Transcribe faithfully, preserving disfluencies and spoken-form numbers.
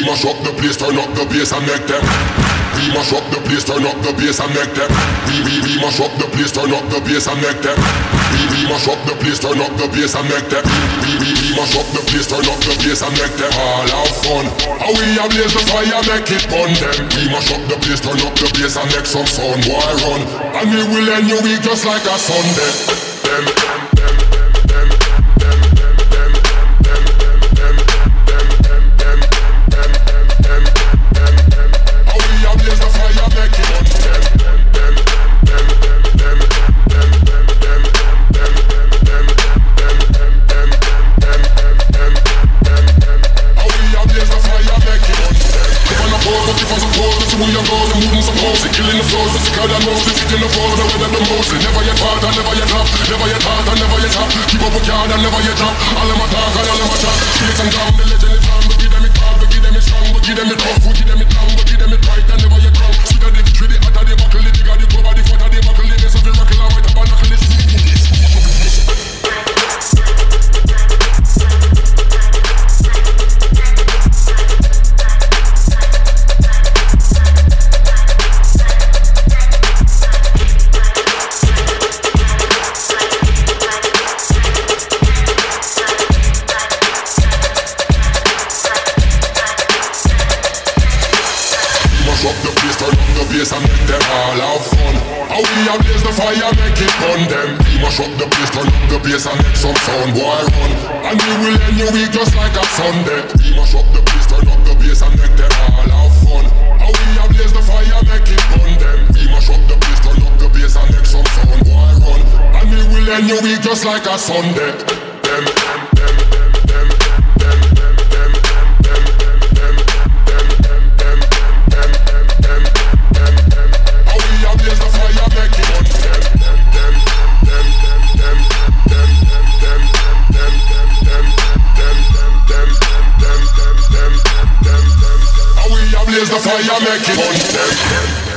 We mash up the place, turn up the bass and make them. We mash up the place, turn up the bass and make them. We we we mash up the place, turn up the bass and make them. We we mash up the place, turn up the bass and make them. We we we mash up the place, turn up the bass and make them all have fun. How we a blaze the fire, make it burn them. We mash up the place, turn up the bass and make some sound, boy run. And we will end your week just like a Sunday. Them, them. Killing the floors, physical and most, it's in the floors, the way that the most. Never yet hard, and never yet drop. Never yet hard, and never yet top. Keep up with yard, and never yet drop. All of my talk, and all of my talk. Skills and down, the legend is on. We give them it hard, we give them it strong. We give them it rough, we give them it long. We give them it right, and never yet wrong. Sweet of the victory, the heart of the buckle. The digger, the cover, the foot of the buckle. The mess of the rockle, and right up and knuckle. This up the place, turn up the bass and make them all have fun. How we a blaze the fire, make it burn them. We mash up the place, turn up the bass and make some sound, boy run. And we will end your week just like a Sunday. We mash up the place, turn up the bass and make them all have fun. How we a blaze the fire, make it burn them. We mash up the place, turn up the bass and make some sound, boy run. And we will end your week just like a Sunday. Them, them, them. Blaze the fire, make it burn them.